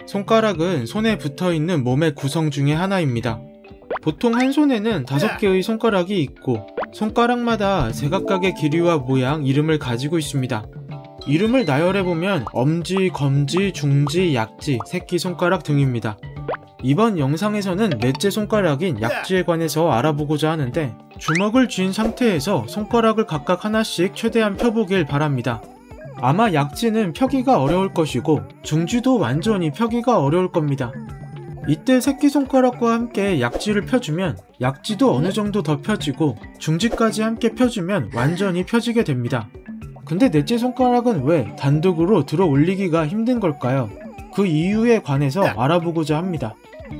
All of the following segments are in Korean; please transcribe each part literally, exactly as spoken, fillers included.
손가락은 손에 붙어있는 몸의 구성 중의 하나입니다. 보통 한 손에는 다섯 개의 손가락이 있고 손가락마다 제각각의 길이와 모양, 이름을 가지고 있습니다. 이름을 나열해보면 엄지, 검지, 중지, 약지, 새끼손가락 등입니다. 이번 영상에서는 넷째 손가락인 약지에 관해서 알아보고자 하는데, 주먹을 쥔 상태에서 손가락을 각각 하나씩 최대한 펴보길 바랍니다. 아마 약지는 펴기가 어려울 것이고 중지도 완전히 펴기가 어려울 겁니다. 이때 새끼손가락과 함께 약지를 펴주면 약지도 어느 정도 더 펴지고 중지까지 함께 펴주면 완전히 펴지게 됩니다. 근데 넷째 손가락은 왜 단독으로 들어 올리기가 힘든 걸까요? 그 이유에 관해서 알아보고자 합니다.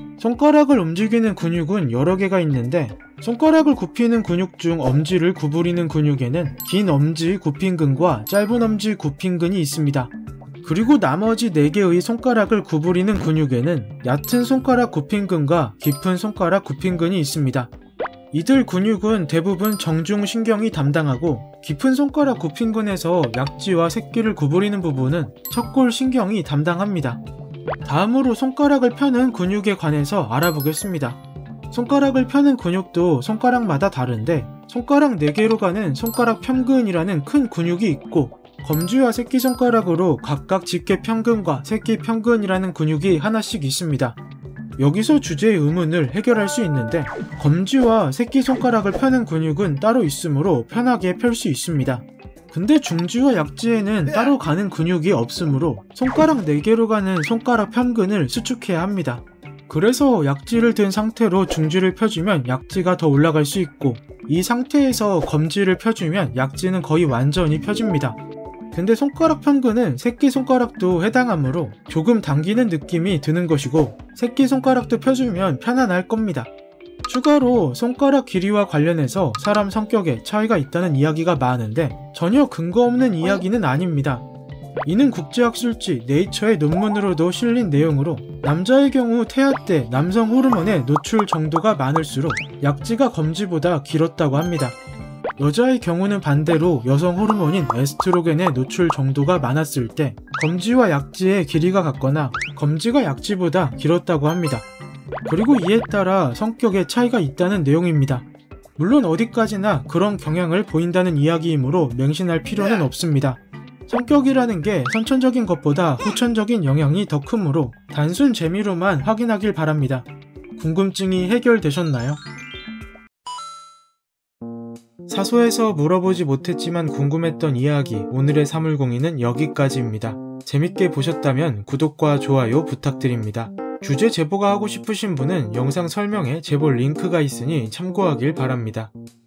손가락을 움직이는 근육은 여러 개가 있는데, 손가락을 굽히는 근육 중 엄지를 구부리는 근육에는 긴 엄지 굽힌근과 짧은 엄지 굽힌근이 있습니다. 그리고 나머지 네 개의 손가락을 구부리는 근육에는 얕은 손가락 굽힌근과 깊은 손가락 굽힌근이 있습니다. 이들 근육은 대부분 정중신경이 담당하고, 깊은 손가락 굽힌근에서 약지와 새끼를 구부리는 부분은 척골신경이 담당합니다. 다음으로 손가락을 펴는 근육에 관해서 알아보겠습니다. 손가락을 펴는 근육도 손가락마다 다른데, 손가락 네 개로 가는 손가락 편근이라는 큰 근육이 있고, 검지와 새끼손가락으로 각각 집게 편근과 새끼 편근이라는 근육이 하나씩 있습니다. 여기서 주제의 의문을 해결할 수 있는데, 검지와 새끼손가락을 펴는 근육은 따로 있으므로 편하게 펼 수 있습니다. 근데 중지와 약지에는 따로 가는 근육이 없으므로 손가락 네 개로 가는 손가락 편근을 수축해야 합니다. 그래서 약지를 든 상태로 중지를 펴주면 약지가 더 올라갈 수 있고, 이 상태에서 검지를 펴주면 약지는 거의 완전히 펴집니다. 근데 손가락 편근은 새끼손가락도 해당하므로 조금 당기는 느낌이 드는 것이고, 새끼손가락도 펴주면 편안할 겁니다. 추가로 손가락 길이와 관련해서 사람 성격에 차이가 있다는 이야기가 많은데 전혀 근거 없는 이야기는 아닙니다. 이는 국제학술지 네이처의 논문으로도 실린 내용으로, 남자의 경우 태아 때 남성 호르몬의 노출 정도가 많을수록 약지가 검지보다 길었다고 합니다. 여자의 경우는 반대로 여성 호르몬인 에스트로겐의 노출 정도가 많았을 때 검지와 약지의 길이가 같거나 검지가 약지보다 길었다고 합니다. 그리고 이에 따라 성격에 차이가 있다는 내용입니다. 물론 어디까지나 그런 경향을 보인다는 이야기이므로 맹신할 필요는 없습니다. 성격이라는 게 선천적인 것보다 후천적인 영향이 더 크므로 단순 재미로만 확인하길 바랍니다. 궁금증이 해결되셨나요? 사소해서 물어보지 못했지만 궁금했던 이야기, 오늘의 사물공이는 여기까지입니다. 재밌게 보셨다면 구독과 좋아요 부탁드립니다. 주제 제보가 하고 싶으신 분은 영상 설명에 제보 링크가 있으니 참고하길 바랍니다.